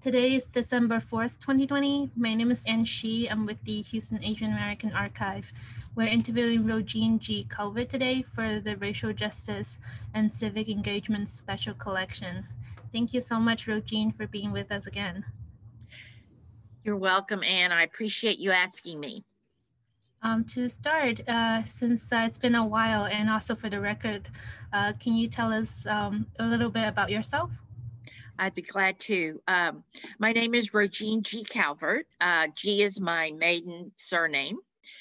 Today is December 4th, 2020. My name is Ann Shi. I'm with the Houston Asian American Archive. We're interviewing Rogene Gee Calvert today for the Racial Justice and Civic Engagement Special Collection. Thank you so much, Rogene, for being with us again. You're welcome, Ann. I appreciate you asking me. To start, since it's been a while, and also for the record, can you tell us a little bit about yourself? I'd be glad to. My name is Rogene Gee Calvert. Gee is my maiden surname.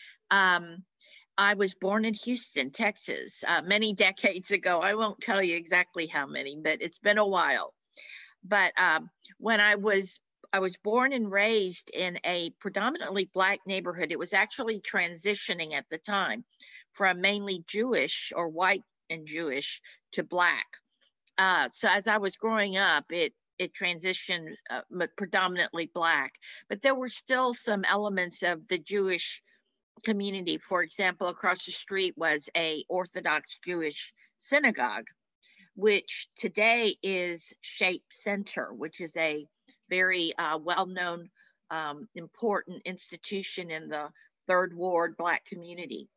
I was born in Houston, Texas, many decades ago. I won't tell you exactly how many, but it's been a while. But when I was born and raised in a predominantly Black neighborhood. It was actually transitioning at the time from mainly Jewish or white and Jewish to Black. So as I was growing up, it transitioned predominantly Black, but there were still some elements of the Jewish community. For example, across the street was a Orthodox Jewish synagogue, which today is Shape Center, which is a very well-known, important institution in the Third Ward Black community.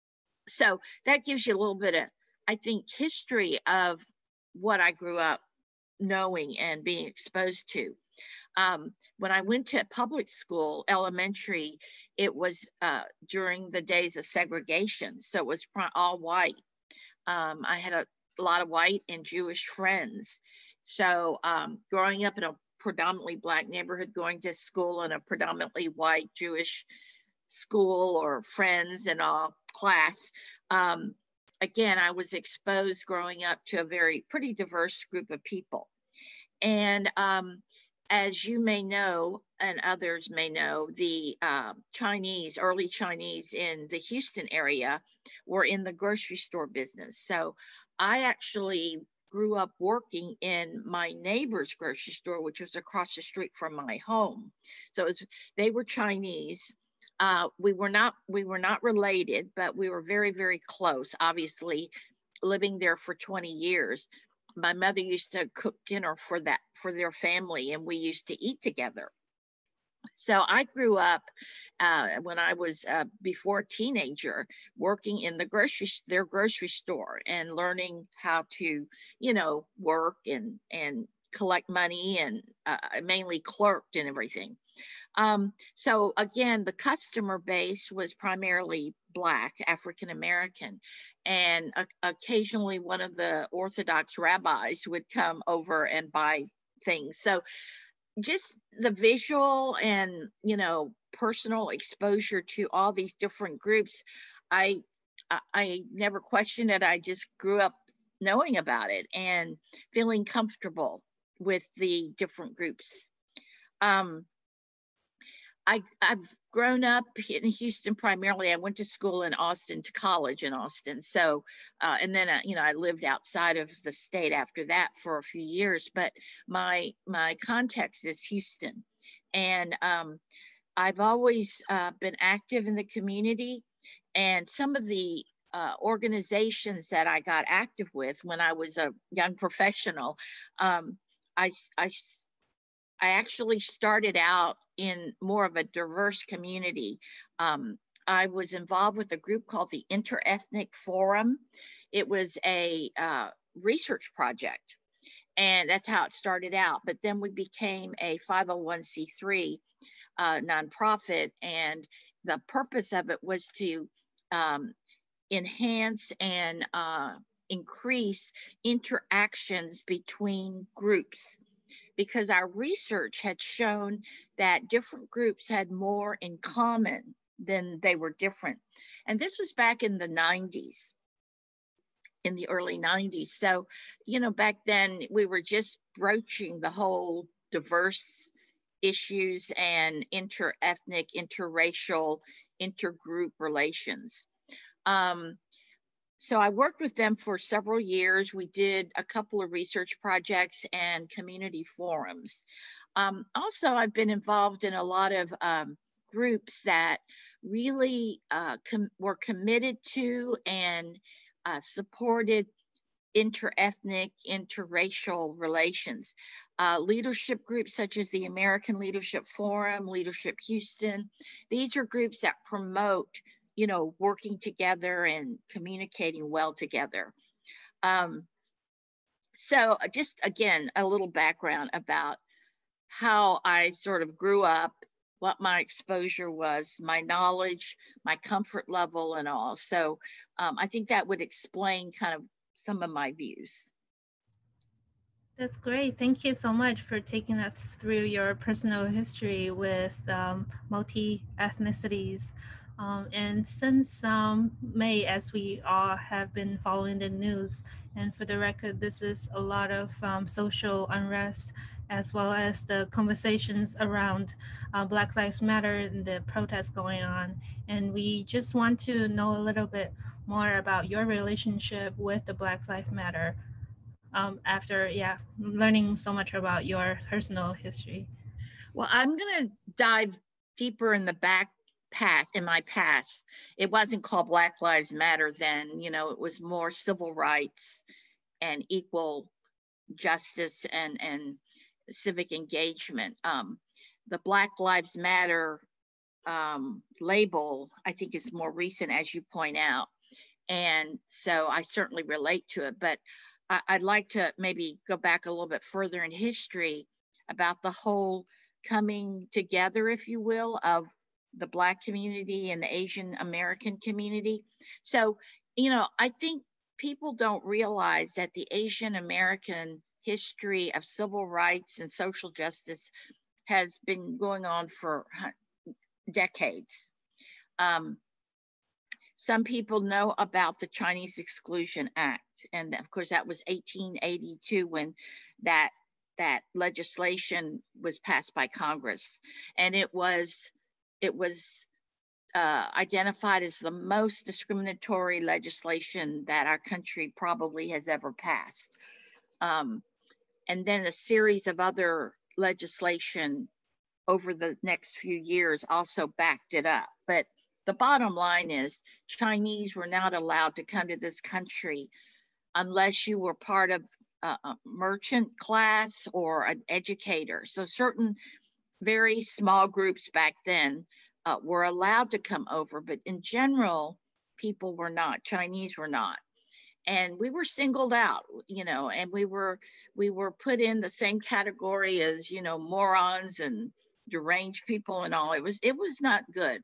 So that gives you a little bit of, I think, history of what I grew up knowing and being exposed to. When I went to public school, elementary, it was during the days of segregation. So it was all white. I had a lot of white and Jewish friends. So growing up in a predominantly Black neighborhood, going to school in a predominantly white Jewish school or friends and all class, again, I was exposed growing up to a pretty diverse group of people. And as you may know, and others may know, the early Chinese in the Houston area were in the grocery store business. So I actually grew up working in my neighbor's grocery store, which was across the street from my home. So they were Chinese. We were not related, but we were very, very close. Obviously, living there for 20 years, my mother used to cook dinner for their family, and we used to eat together. So I grew up when I was before a teenager, working in their grocery store and learning how to, work and collect money and mainly clerked and everything. So again, the customer base was primarily Black, African American, and occasionally one of the Orthodox rabbis would come over and buy things. So just the visual and, personal exposure to all these different groups, I never questioned it. I just grew up knowing about it and feeling comfortable with the different groups. I've grown up in Houston primarily. I went to school in Austin, to college in Austin. So, and then, I lived outside of the state after that for a few years, but my context is Houston. And I've always been active in the community, and some of the organizations that I got active with when I was a young professional, I actually started out in more of a diverse community. I was involved with a group called the Interethnic Forum. It was a research project, and that's how it started out. But then we became a 501c3 nonprofit, and the purpose of it was to enhance and increase interactions between groups, because our research had shown that different groups had more in common than they were different. And this was back in the 90s, in the early 90s. So, back then we were just broaching the whole diverse issues and interethnic, interracial, intergroup relations. So I worked with them for several years. We did a couple of research projects and community forums. Also, I've been involved in a lot of groups that really were committed to and supported interethnic, interracial relations. Leadership groups such as the American Leadership Forum, Leadership Houston, these are groups that promote, you know, working together and communicating well together. So just again, a little background about how I sort of grew up, what my exposure was, my knowledge, my comfort level and all. So I think that would explain kind of some of my views. That's great. Thank you so much for taking us through your personal history with multi-ethnicities. And since May, as we all have been following the news, and for the record, this is a lot of social unrest, as well as the conversations around Black Lives Matter and the protests going on. And we just want to know a little bit more about your relationship with the Black Lives Matter after learning so much about your personal history. Well, I'm going to dive deeper in the in my past. It wasn't called Black Lives Matter then, you know, it was more civil rights and equal justice and civic engagement. The Black Lives Matter label, I think, is more recent, as you point out. And so I certainly relate to it, but I'd like to maybe go back a little bit further in history about the whole coming together, if you will, of the Black community and the Asian American community. So, you know, I think people don't realize that the Asian American history of civil rights and social justice has been going on for decades. Some people know about the Chinese Exclusion Act, and of course that was 1882 when that legislation was passed by Congress, and it was identified as the most discriminatory legislation that our country probably has ever passed. And then a series of other legislation over the next few years also backed it up. But the bottom line is Chinese were not allowed to come to this country unless you were part of a merchant class or an educator. So certain very small groups back then were allowed to come over, but in general, people were not, Chinese were not. And we were singled out, you know, and we were put in the same category as, you know, morons and deranged people and all. It was not good.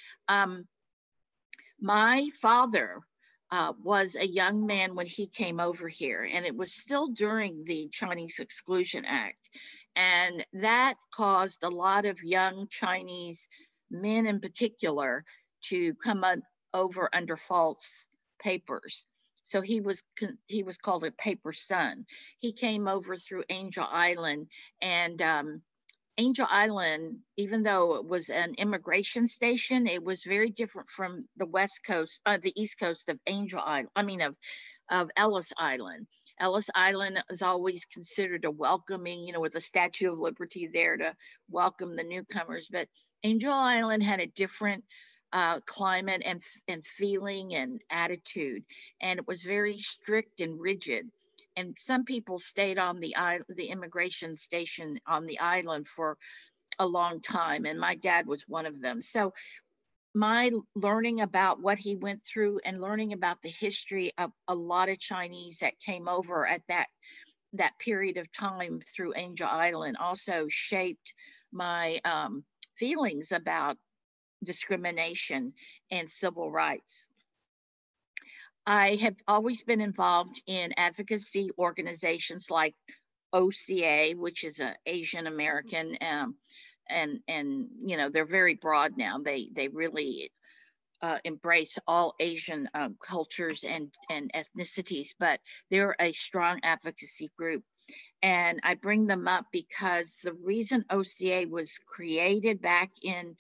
My father was a young man when he came over here, and it was still during the Chinese Exclusion Act. And that caused a lot of young Chinese men in particular to come over under false papers. So he was called a paper son. He came over through Angel Island, and Angel Island, even though it was an immigration station, it was very different from the West Coast, the East Coast of Angel Island, of Ellis Island. Ellis Island is always considered a welcoming, you know, with a Statue of Liberty there to welcome the newcomers. But Angel Island had a different climate and feeling and attitude, and it was very strict and rigid. And some people stayed on the immigration station on the island for a long time, and my dad was one of them. So my learning about what he went through and learning about the history of a lot of Chinese that came over at that period of time through Angel Island also shaped my feelings about discrimination and civil rights. I have always been involved in advocacy organizations like OCA, which is an Asian American, and you know, they're very broad now. They really embrace all Asian cultures and ethnicities, but they're a strong advocacy group. And I bring them up because the reason OCA was created back in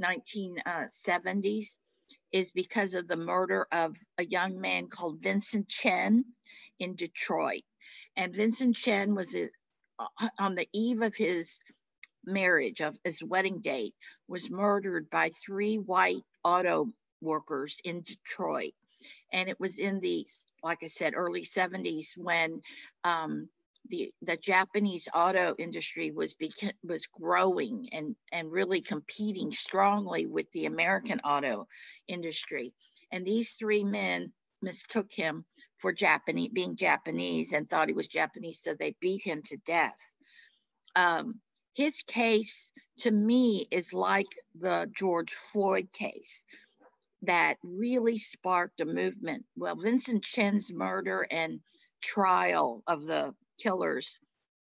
1970s is because of the murder of a young man called Vincent Chen in Detroit. And Vincent Chen was on the eve of his marriage, of his wedding date, was murdered by 3 white auto workers in Detroit. And it was in the, like I said, early 70s when the Japanese auto industry was growing and really competing strongly with the American auto industry. And these three men mistook him for being Japanese and thought he was Japanese, so they beat him to death. His case, to me, is like the George Floyd case that really sparked a movement. Well, Vincent Chen's murder and trial of the killers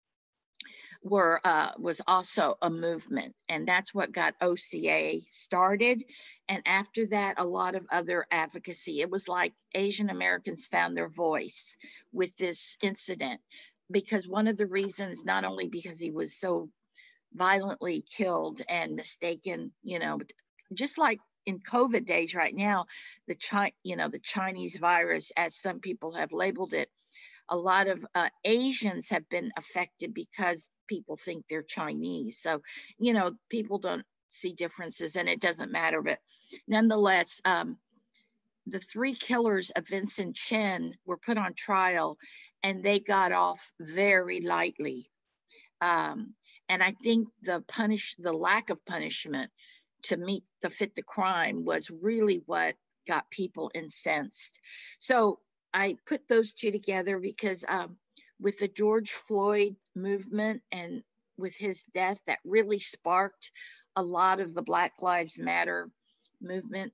was also a movement, and that's what got OCA started. And after that, a lot of other advocacy. It was like Asian Americans found their voice with this incident, because one of the reasons, not only because he was so violently killed and mistaken, just like in COVID days right now, the Chinese virus, as some people have labeled it, a lot of Asians have been affected because people think they're Chinese. So, people don't see differences and it doesn't matter. But nonetheless, the three killers of Vincent Chen were put on trial and they got off very lightly. And I think the lack of punishment to fit the crime was really what got people incensed. So I put those two together because with the George Floyd movement and with his death, that really sparked a lot of the Black Lives Matter movement.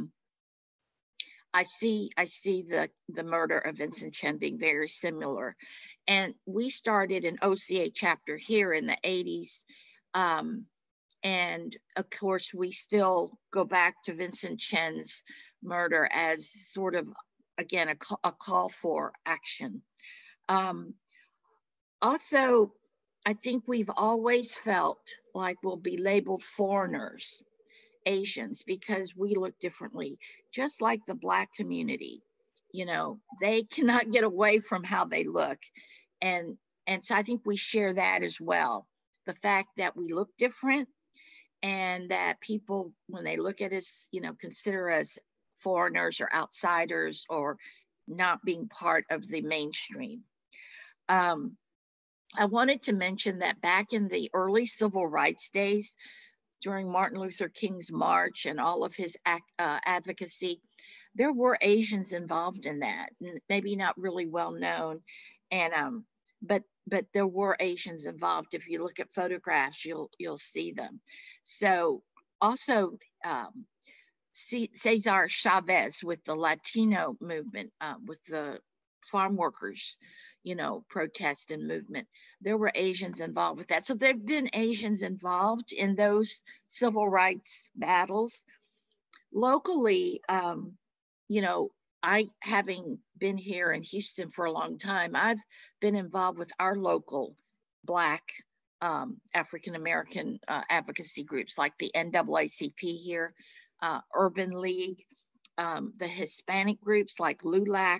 I see the murder of Vincent Chen being very similar. And we started an OCA chapter here in the 80s. And of course, we still go back to Vincent Chen's murder as sort of, again, a call for action. Also, I think we've always felt like we'll be labeled foreigners, Asians, because we look differently, just like the Black community. They cannot get away from how they look. And so I think we share that as well. The fact that we look different and that people, when they look at us, consider us foreigners or outsiders or not being part of the mainstream. I wanted to mention that back in the early civil rights days, during Martin Luther King's march and all of his advocacy, there were Asians involved in that, maybe not really well known, and but there were Asians involved. If you look at photographs, you'll see them. So also Cesar Chavez with the Latino movement, with the farm workers, protest and movement. There were Asians involved with that. So there've been Asians involved in those civil rights battles. Locally, I, having been here in Houston for a long time, I've been involved with our local Black African-American advocacy groups like the NAACP here, Urban League, the Hispanic groups like LULAC,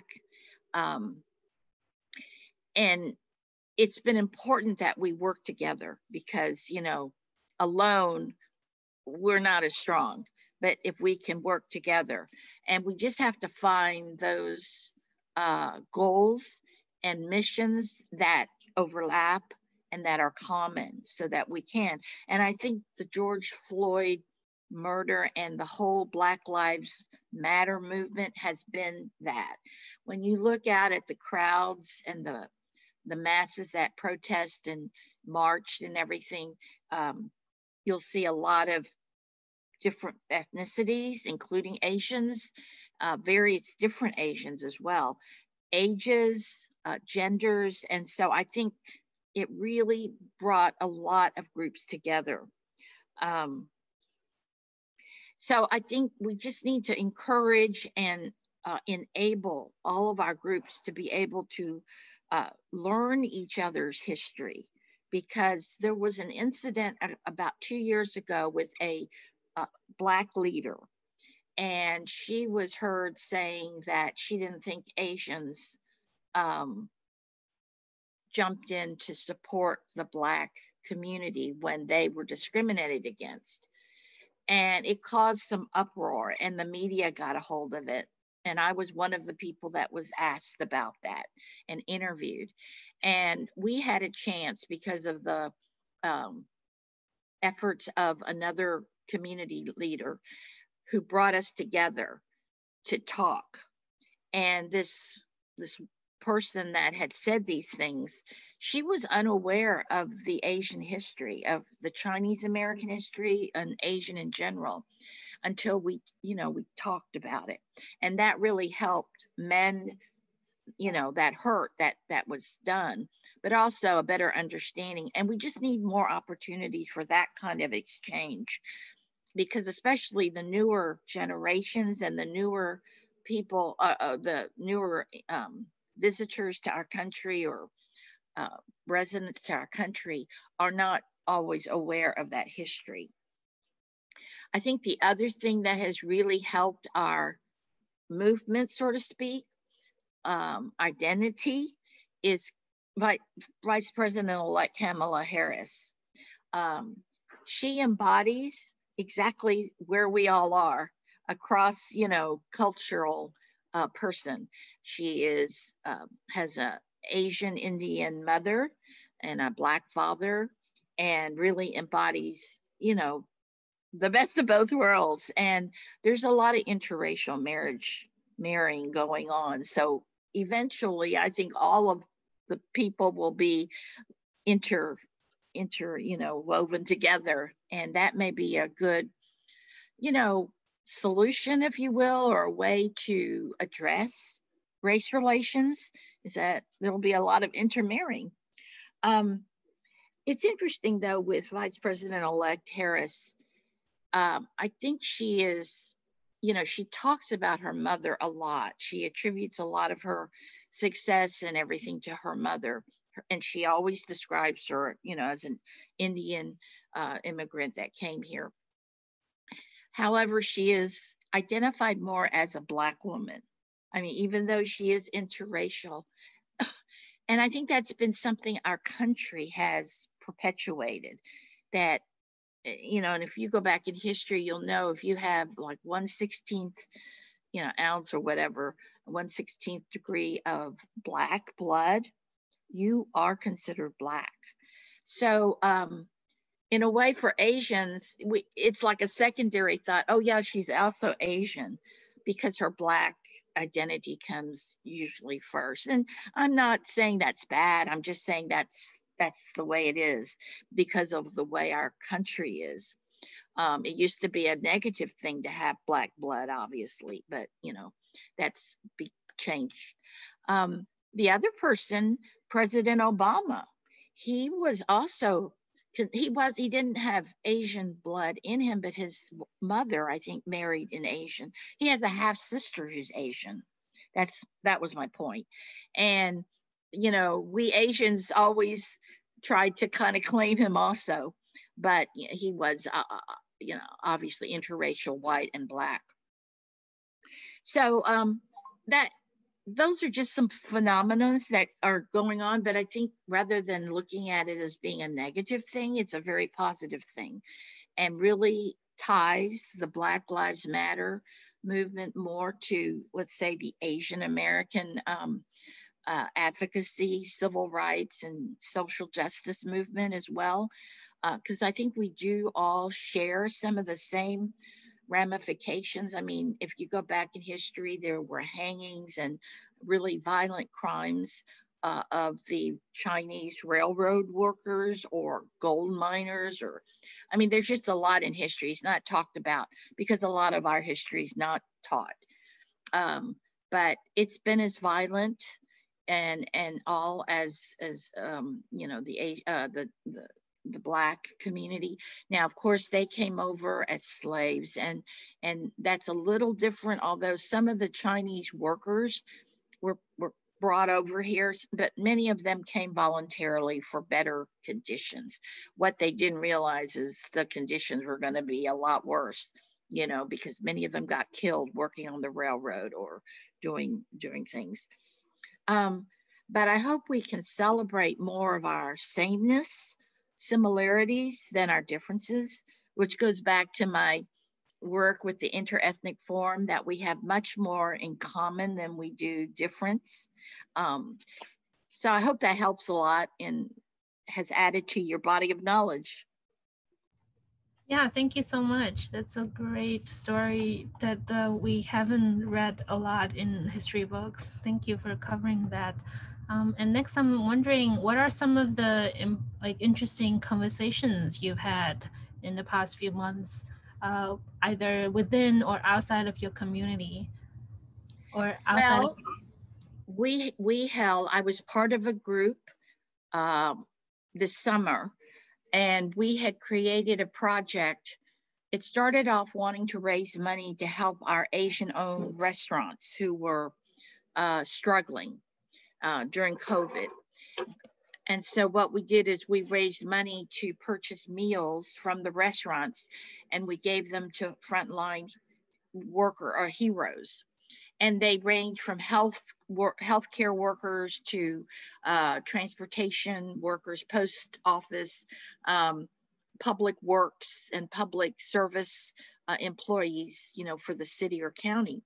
and it's been important that we work together because, alone, we're not as strong, but if we can work together, and we just have to find those goals and missions that overlap and that are common so that we can. And I think the George Floyd murder and the whole Black Lives Matter movement has been that. When you look out at the crowds and the masses that protest and marched and everything, you'll see a lot of different ethnicities, including Asians, various different Asians as well, ages, genders. And so I think it really brought a lot of groups together. So I think we just need to encourage and enable all of our groups to be able to learn each other's history, because there was an incident about 2 years ago with a Black leader, and she was heard saying that she didn't think Asians jumped in to support the Black community when they were discriminated against. And it caused some uproar, and the media got a hold of it. And I was one of the people that was asked about that and interviewed. And we had a chance because of the efforts of another community leader who brought us together to talk. And this person that had said these things, she was unaware of the Asian history, of the Chinese American history and Asian in general, until we talked about it. And that really helped mend, that hurt that was done, but also a better understanding. And we just need more opportunities for that kind of exchange, because especially the newer generations and the newer people, the newer visitors to our country, or residents to our country, are not always aware of that history. I think the other thing that has really helped our movement, so to speak, identity, is Vice President-elect Kamala Harris. She embodies exactly where we all are across, cultural person. She has a Asian Indian mother and a Black father, and really embodies, the best of both worlds. And there's a lot of interracial marrying going on. So eventually, I think all of the people will be woven together, and that may be a good, solution, if you will, or a way to address race relations, is that there will be a lot of intermarrying. It's interesting, though, with Vice President-elect Harris. I think she is, she talks about her mother a lot. She attributes a lot of her success and everything to her mother. And she always describes her, as an Indian immigrant that came here. However, she is identified more as a Black woman. I mean, even though she is interracial. And I think that's been something our country has perpetuated, that, and if you go back in history, you'll know if you have like 1/16th, ounce or whatever, 1/16th degree of Black blood, you are considered Black. So in a way, for Asians, it's like a secondary thought. Oh yeah, she's also Asian, because her Black identity comes usually first. And I'm not saying that's bad. I'm just saying that's the way it is, because of the way our country is. It used to be a negative thing to have Black blood, obviously, but that's changed. The other person, President Obama, he was also, he didn't have Asian blood in him, but his mother, I think, married an Asian. He has a half sister who's Asian. That was my point. And we Asians always tried to kind of claim him also, but he was obviously interracial, white and Black. So those are just some phenomena that are going on, but I think rather than looking at it as being a negative thing, it's a very positive thing, and really ties the Black Lives Matter movement more to, let's say, the Asian American advocacy, civil rights, and social justice movement as well, because I think we do all share some of the same ramifications. I mean, if you go back in history, there were hangings and really violent crimes of the Chinese railroad workers or gold miners, or, I mean, there's just a lot in history. It's not talked about because a lot of our history is not taught. But it's been as violent and all as the Black community. Now, of course, they came over as slaves, and that's a little different, although some of the Chinese workers were brought over here, but many of them came voluntarily for better conditions. What they didn't realize is the conditions were going to be a lot worse, because many of them got killed working on the railroad or doing things. But I hope we can celebrate more of our sameness, similarities, than our differences, which goes back to my work with the Interethnic Forum that we have much more in common than we do difference. So I hope that helps a lot and has added to your body of knowledge. Yeah, thank you so much. That's a great story that we haven't read a lot in history books. Thank you for covering that. And next, I'm wondering, what are some of the interesting conversations you've had in the past few months, either within or outside of your community, or outside of? I was part of a group this summer, and we had created a project. It started off wanting to raise money to help our Asian-owned restaurants who were struggling during COVID. And so what we did is we raised money to purchase meals from the restaurants, and we gave them to frontline worker or heroes. And they range from healthcare workers to transportation workers, post office, public works and public service employees, you know, for the city or county.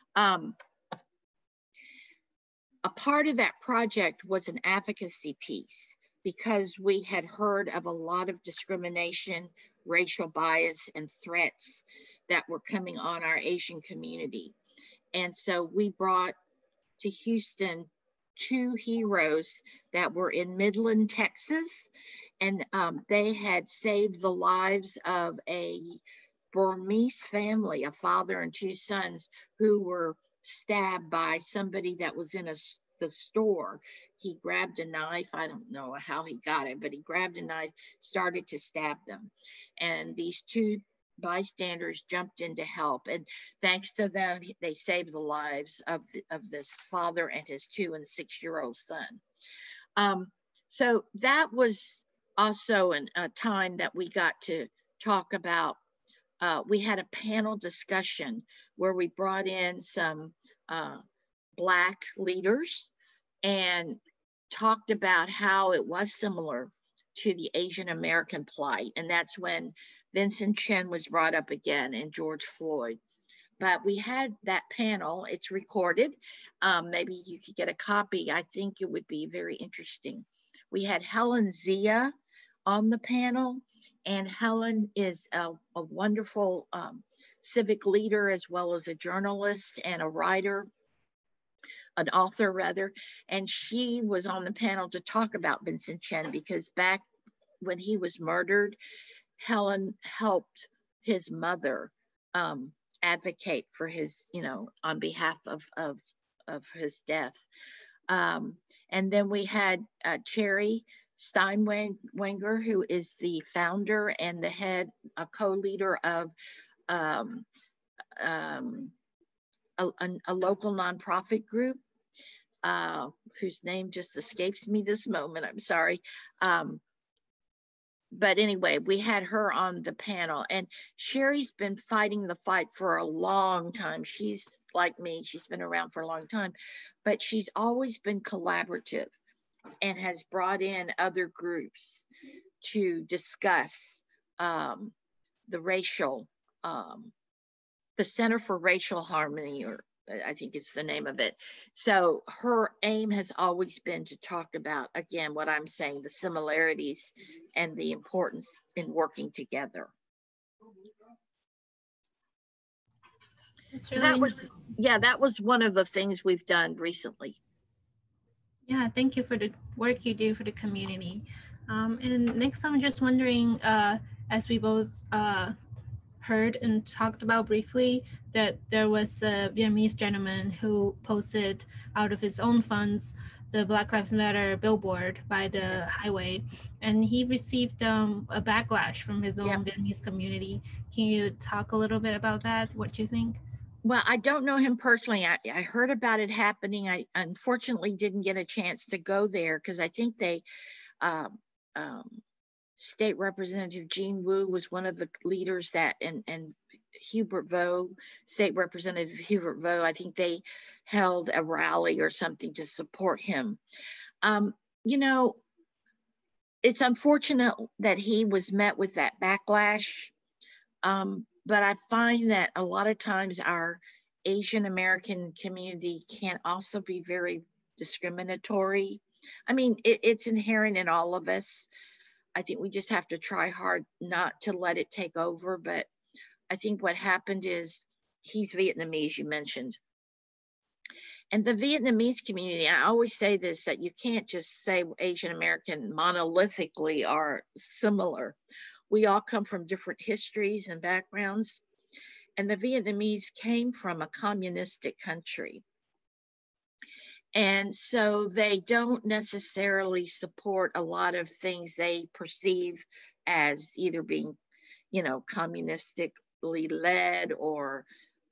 A part of that project was an advocacy piece, because we had heard of a lot of discrimination, racial bias, and threats that were coming on our Asian community. And so we brought to Houston 2 heroes that were in Midland, Texas, and they had saved the lives of a Burmese family, a father and 2 sons, who were stabbed by somebody that was in the store. He grabbed a knife. I don't know how he got it, but he grabbed a knife, started to stab them. And these 2 bystanders jumped in to help, and thanks to them, they saved the lives of this father and his 2- and 6-year-old son. So that was also a time that we got to talk about. We had a panel discussion where we brought in some Black leaders and talked about how it was similar to the Asian American plight. And that's when Vincent Chin was brought up again, and George Floyd. But we had that panel, it's recorded. Maybe you could get a copy. I think it would be very interesting. We had Helen Zia on the panel, and Helen is a wonderful civic leader, as well as a journalist and a writer, an author rather. And she was on the panel to talk about Vincent Chin, because back when he was murdered, Helen helped his mother advocate for his, you know, on behalf of his death. And then we had Cherry Steinwanger, who is the founder and the head, a co-leader of a local nonprofit group, whose name just escapes me this moment. I'm sorry. But anyway, we had her on the panel, and Sherry's been fighting the fight for a long time. She's like me, she's been around for a long time, but she's always been collaborative and has brought in other groups to discuss the racial, the Center for Racial Harmony, or I think it's the name of it. So her aim has always been to talk about, again, what I'm saying, the similarities and the importance in working together. So that was, yeah, that was one of the things we've done recently. Yeah, thank you for the work you do for the community. And next, I'm just wondering, as we both heard and talked about briefly, that there was a Vietnamese gentleman who posted out of his own funds the Black Lives Matter billboard by the highway, and he received a backlash from his own Vietnamese community. Can you talk a little bit about that? What you think? Well, I don't know him personally. I heard about it happening. I unfortunately didn't get a chance to go there, because I think they State Representative Jean Wu was one of the leaders that, and Hubert Vo, State Representative Hubert Vo, I think they held a rally or something to support him. You know, it's unfortunate that he was met with that backlash, but I find that a lot of times our Asian American community can also be very discriminatory. I mean, it's inherent in all of us. I think we just have to try hard not to let it take over. But I think what happened is he's Vietnamese, you mentioned. And the Vietnamese community, I always say this, that you can't just say Asian American monolithically are similar. We all come from different histories and backgrounds. And the Vietnamese came from a communistic country. And so they don't necessarily support a lot of things they perceive as either being, communistically led or,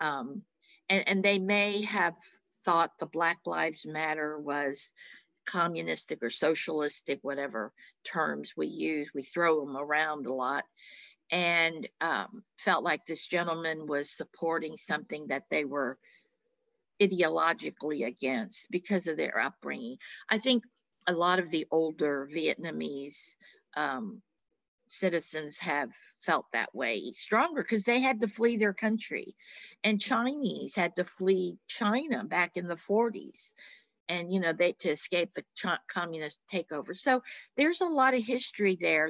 and they may have thought the Black Lives Matter was communistic or socialistic, whatever terms we use, we throw them around a lot, and felt like this gentleman was supporting something that they were ideologically against because of their upbringing. I think a lot of the older Vietnamese citizens have felt that way stronger because they had to flee their country, and Chinese had to flee China back in the 40s, and they to escape the communist takeover. So there's a lot of history there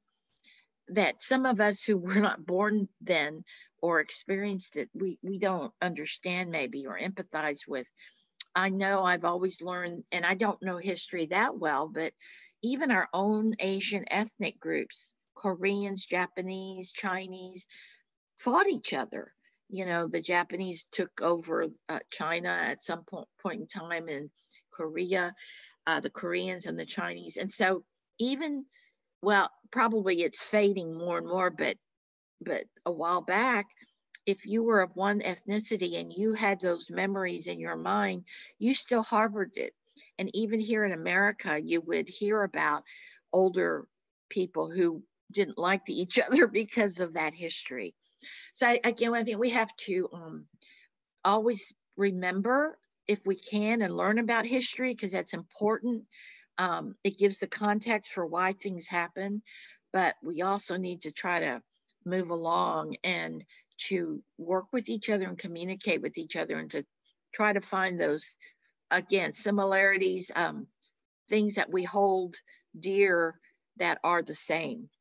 that some of us who were not born then or experienced it, we don't understand maybe or empathize with. I know I've always learned, and I don't know history that well, but even our own Asian ethnic groups, Koreans, Japanese, Chinese, fought each other. The Japanese took over China at some point in time, in Korea, the Koreans and the Chinese. And so even, well, probably it's fading more and more, but a while back, if you were of one ethnicity and you had those memories in your mind, you still harbored it. And even here in America, you would hear about older people who didn't like each other because of that history. So I think we have to always remember, if we can, and learn about history, because that's important. It gives the context for why things happen, but we also need to try to move along and to work with each other and communicate with each other, and to try to find those, again, similarities, things that we hold dear that are the same,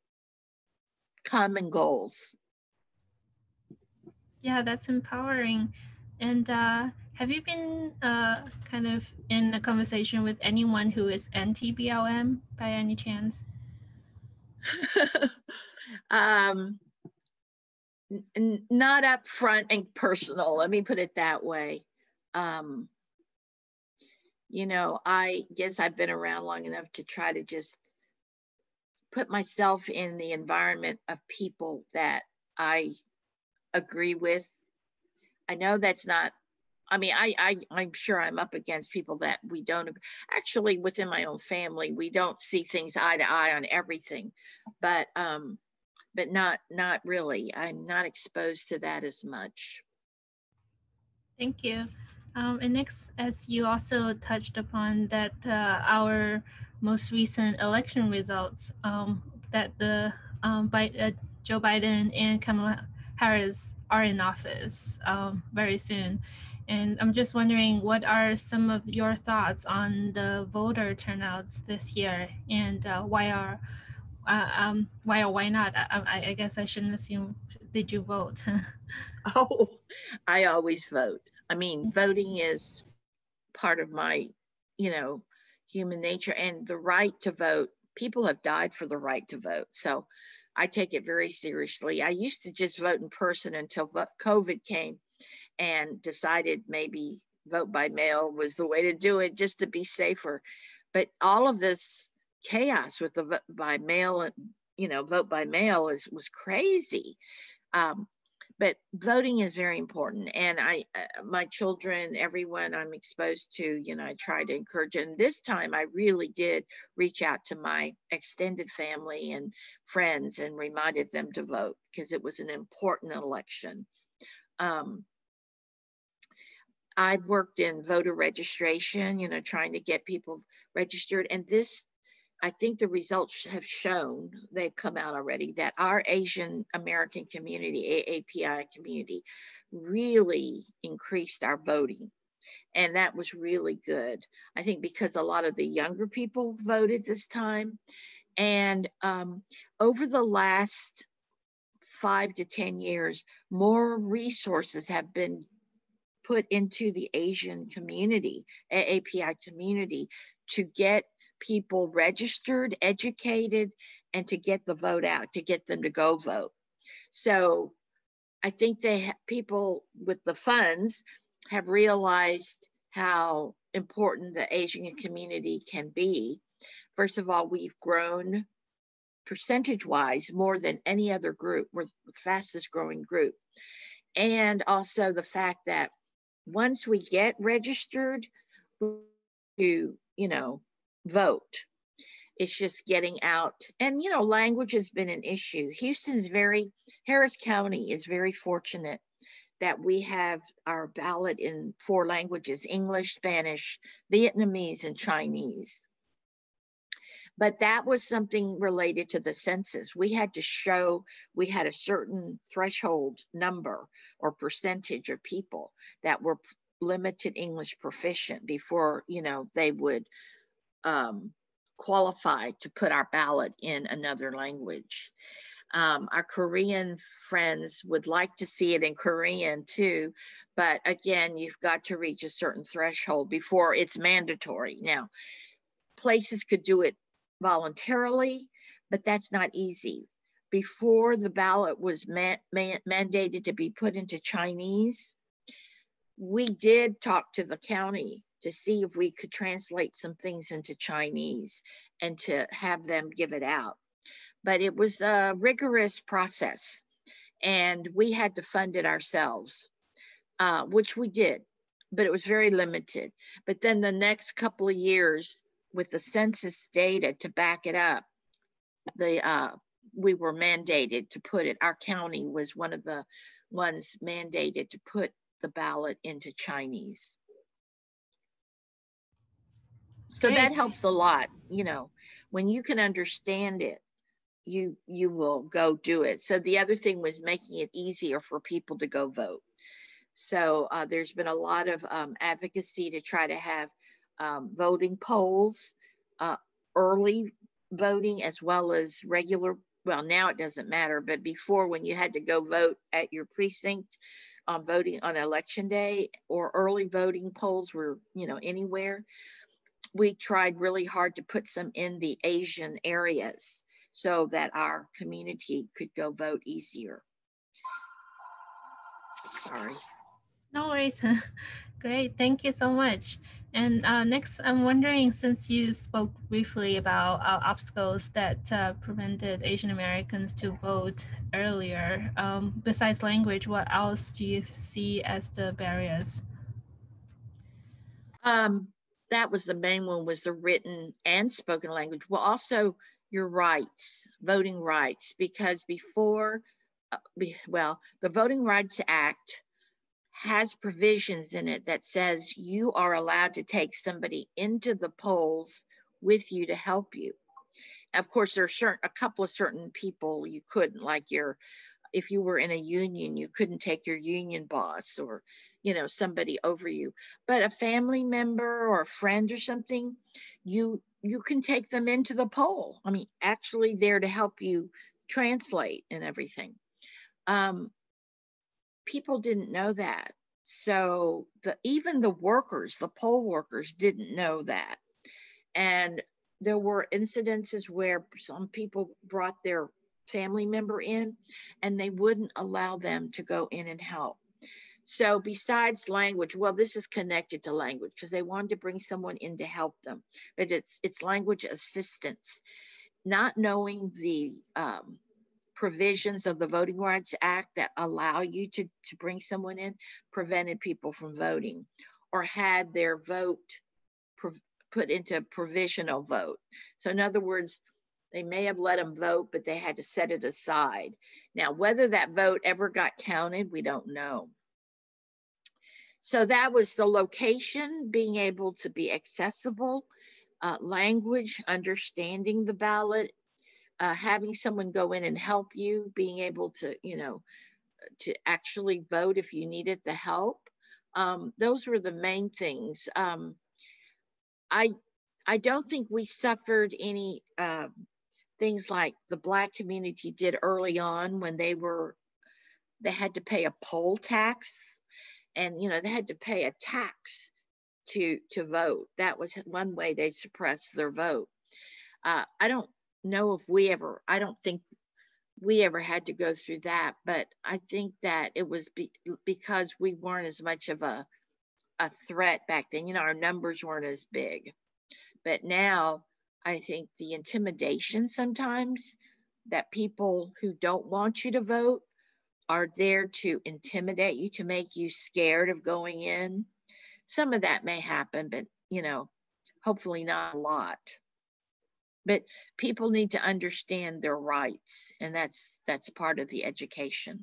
common goals. Yeah, that's empowering. And have you been kind of in a conversation with anyone who is anti-BLM by any chance? Not up front and personal, let me put it that way. I guess I've been around long enough to try to just put myself in the environment of people that I agree with. I know that's not, I'm sure I'm up against people that we don't, actually within my own family, we don't see things eye to eye on everything, but not really. I'm not exposed to that as much. Thank you. And next, as you also touched upon that our most recent election results, that Joe Biden and Kamala Harris are in office very soon. And I'm just wondering, what are some of your thoughts on the voter turnouts this year, and why or why not? I guess I shouldn't assume, did you vote? Oh, I always vote. I mean, voting is part of my, human nature, and the right to vote. People have died for the right to vote. So I take it very seriously. I used to just vote in person until COVID came, and decided maybe vote by mail was the way to do it, just to be safer. But all of this chaos with the vote by mail, vote by mail was crazy. But voting is very important, and my children, everyone I'm exposed to, I try to encourage. And this time I really did reach out to my extended family and friends and reminded them to vote, because it was an important election. I've worked in voter registration, trying to get people registered, and this I think the results have shown, they've come out already, that our Asian American community, AAPI community, really increased our voting. And that was really good. I think because a lot of the younger people voted this time. And over the last 5 to 10 years, more resources have been put into the Asian community, AAPI community, to get people registered, educated, and to get the vote out, to get them to go vote. So I think people with the funds have realized how important the Asian community can be. First of all, we've grown percentage-wise more than any other group. We're the fastest growing group. And also the fact that once we get registered to, vote, it's just getting out. And, language has been an issue. Harris County is very fortunate that we have our ballot in 4 languages: English, Spanish, Vietnamese, and Chinese. But that was something related to the census. We had to show we had a certain threshold number or percentage of people that were limited English proficient before, they would qualify to put our ballot in another language. Our Korean friends would like to see it in Korean too, but again, you've got to reach a certain threshold before it's mandatory. Now, places could do it voluntarily, but that's not easy. Before the ballot was mandated to be put into Chinese, we did talk to the county to see if we could translate some things into Chinese and to have them give it out. But it was a rigorous process, and we had to fund it ourselves, which we did, but it was very limited. But then the next couple of years, with the census data to back it up, we were mandated to put it. Our county was one of the ones mandated to put the ballot into Chinese. So that helps a lot. When you can understand it, you will go do it. So the other thing was making it easier for people to go vote. So there's been a lot of advocacy to try to have voting polls, early voting, as well as regular. Well, now it doesn't matter, but before, when you had to go vote at your precinct, voting on election day, or early voting polls were, anywhere. We tried really hard to put some in the Asian areas so that our community could go vote easier. Sorry. No worries. Great. Thank you so much. And next, I'm wondering, since you spoke briefly about obstacles that prevented Asian Americans to vote earlier, besides language, what else do you see as the barriers? That was the main one, was the written and spoken language. Well, also your rights, voting rights, because before, the Voting Rights Act has provisions in it that says you are allowed to take somebody into the polls with you to help you. Of course, there are a couple of certain people you couldn't, like if you were in a union, you couldn't take your union boss or, somebody over you. But a family member or a friend or something, you can take them into the poll. I mean, actually there to help you translate and everything. People didn't know that. So even the workers, the poll workers, didn't know that. And there were incidences where some people brought their family member in and they wouldn't allow them to go in and help. So besides language, well, this is connected to language because they wanted to bring someone in to help them, but it's language assistance. Not knowing the provisions of the Voting Rights Act that allow you to bring someone in prevented people from voting, or had their vote put into provisional vote. So in other words, they may have let them vote, but they had to set it aside. Now, whether that vote ever got counted, we don't know. So that was the location, being able to be accessible, language, understanding the ballot, having someone go in and help you, being able to, to actually vote if you needed the help. Those were the main things. I don't think we suffered any things like the Black community did early on when they had to pay a poll tax, and they had to pay a tax to vote. That was one way they suppressed their vote. I don't know if I don't think we ever had to go through that, but I think that it was because we weren't as much of a threat back then. Our numbers weren't as big. But now I think the intimidation sometimes that people who don't want you to vote are there to intimidate you, to make you scared of going in. Some of that may happen, but hopefully not a lot. But people need to understand their rights, and that's part of the education.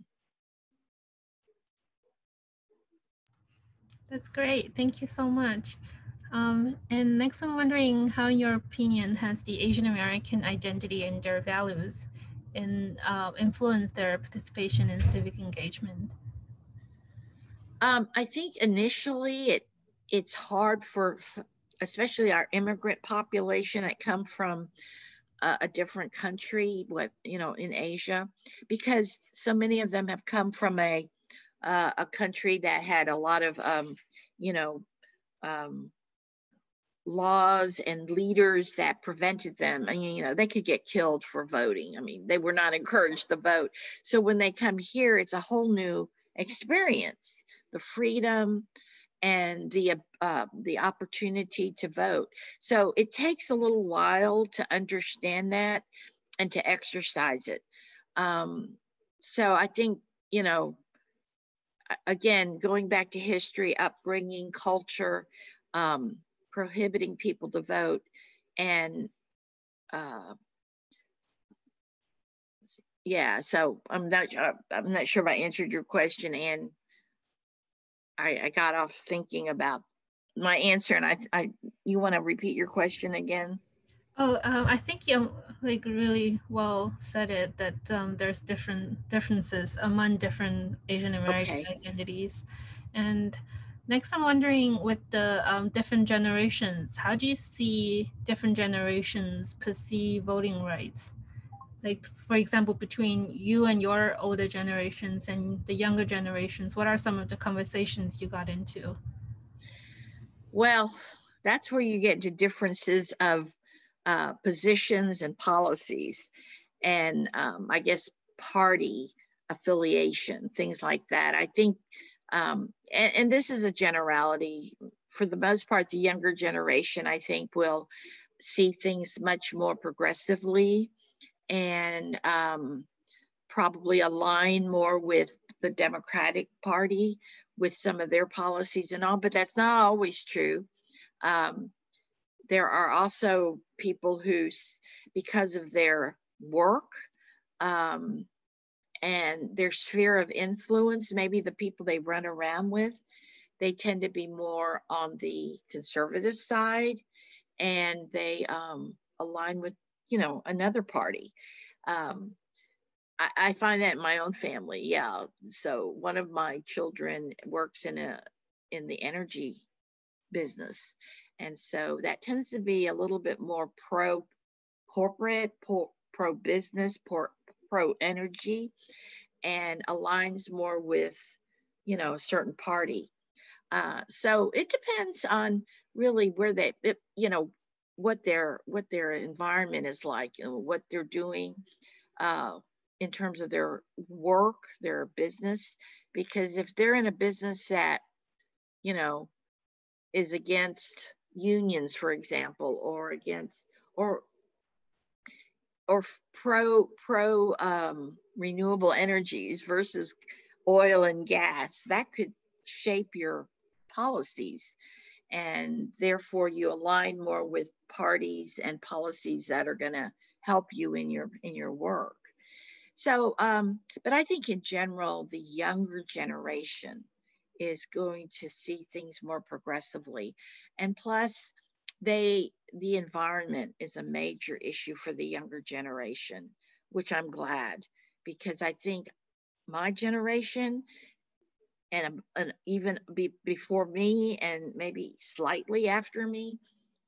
That's great. Thank you so much. And next, I'm wondering how, in your opinion, has the Asian American identity and their values influenced their participation in civic engagement? I think initially it's hard for, especially our immigrant population that come from a different country, in Asia, because so many of them have come from a country that had a lot of, laws and leaders that prevented them. I mean, they could get killed for voting. I mean, they were not encouraged to vote. So when they come here, it's a whole new experience, the freedom and the opportunity to vote. So it takes a little while to understand that and to exercise it. So I think, again, going back to history, upbringing, culture, prohibiting people to vote, and yeah. So I'm not sure if I answered your question, and I got off thinking about my answer, and you want to repeat your question again? Oh, I think you really well said it, that there's differences among different Asian American identities. And next, I'm wondering, with the different generations, how do you see different generations perceive voting rights? Like, for example, between you and your older generations and the younger generations, what are some of the conversations you got into? Well, that's where you get to differences of positions and policies, and I guess party affiliation, things like that. I think, and this is a generality, for the most part, the younger generation, I think, will see things much more progressively and probably align more with the Democratic Party with some of their policies and all, but that's not always true. There are also people who, because of their work and their sphere of influence, maybe the people they run around with, they tend to be more on the conservative side, and they align with, another party. I find that in my own family. Yeah. So one of my children works in the energy business. And so that tends to be a little bit more pro corporate, pro business, pro energy, and aligns more with, a certain party. So it depends on really where what their environment is like, what they're doing in terms of their work, their business. Because if they're in a business that, is against unions, for example, or against or pro renewable energies versus oil and gas, that could shape your policies, and therefore you align more with parties and policies that are going to help you in your work. So but I think in general the younger generation is going to see things more progressively, and plus the environment is a major issue for the younger generation, which I'm glad, because I think my generation and even before me and maybe slightly after me,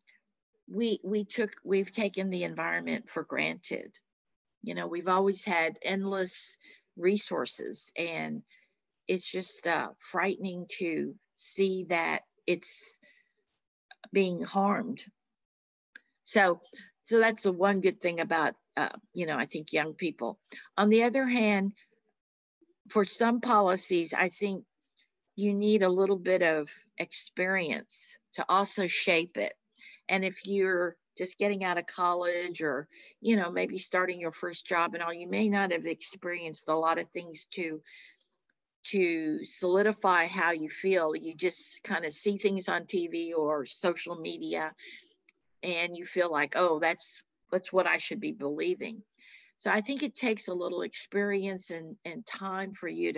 we've taken the environment for granted. You know, we've always had endless resources, and it's just frightening to see that it's being harmed. So that's the one good thing about, I think young people. On the other hand, for some policies, I think you need a little bit of experience to also shape it. And if you're just getting out of college or, maybe starting your first job and all, you may not have experienced a lot of things to solidify how you feel. You just kind of see things on TV or social media and you feel like, oh, that's what I should be believing. So I think it takes a little experience and time for you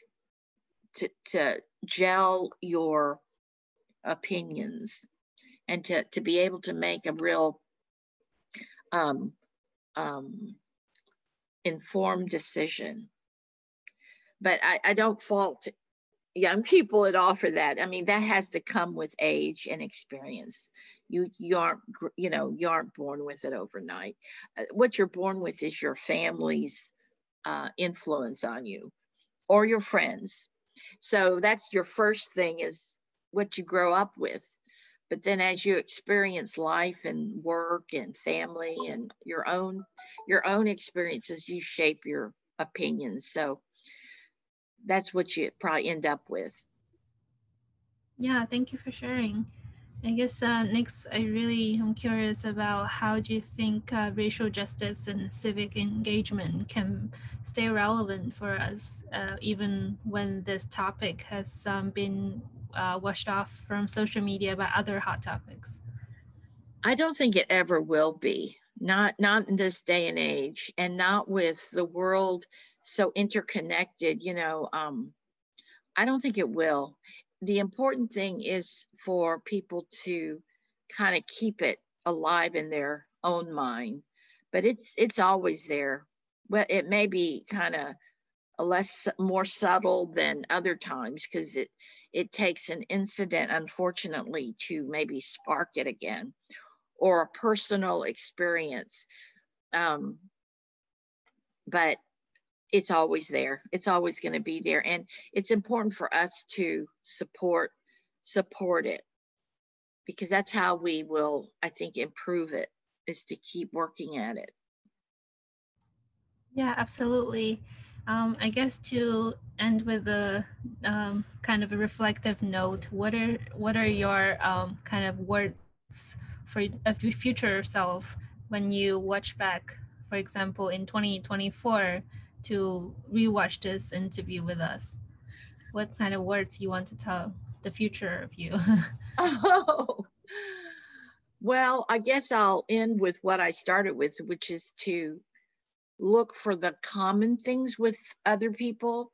to gel your opinions and to be able to make a real informed decision. But I don't fault young people at all for that. I mean, that has to come with age and experience. You aren't born with it overnight. What you're born with is your family's influence on you or your friends. So that's your first thing, is what you grow up with. But then as you experience life and work and family and your own experiences, you shape your opinions. So that's what you probably end up with. Yeah, thank you for sharing. I guess next, I really am curious about how do you think racial justice and civic engagement can stay relevant for us, even when this topic has been washed off from social media by other hot topics? I don't think it ever will be, not in this day and age, and not with the world so interconnected. I don't think it will. The important thing is for people to kind of keep it alive in their own mind, but it's always there. Well, it may be kind of more subtle than other times, because it takes an incident, unfortunately, to maybe spark it again, or a personal experience. But it's always there. It's always going to be there. And it's important for us to support it, because that's how we will, I think, improve it, is to keep working at it. Yeah, absolutely. I guess to end with a kind of a reflective note, what are your kind of words for of your future self when you watch back, for example, in 2024, to rewatch this interview with us? What kind of words you want to tell the future of you? Oh, well, I guess I'll end with what I started with, which is to look for the common things with other people.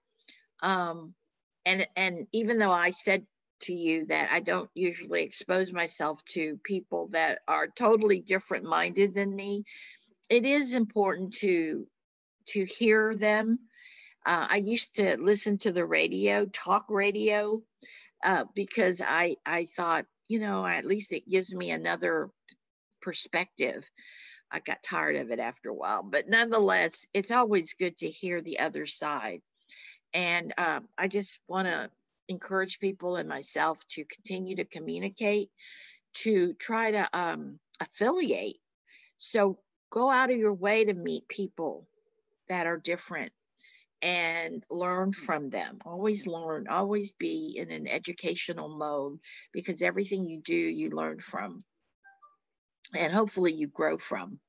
And even though I said to you that I don't usually expose myself to people that are totally different minded than me, it is important to hear them. I used to listen to the radio, talk radio, because I thought, at least it gives me another perspective. I got tired of it after a while, but nonetheless, it's always good to hear the other side. And I just want to encourage people and myself to continue to communicate, to try to affiliate. So go out of your way to meet people that are different and learn from them. Always learn, always be in an educational mode, because everything you do, you learn from, and hopefully you grow from.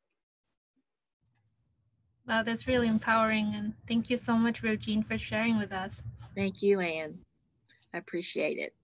Wow, that's really empowering. And thank you so much, Rogene, for sharing with us. Thank you, Anne. I appreciate it.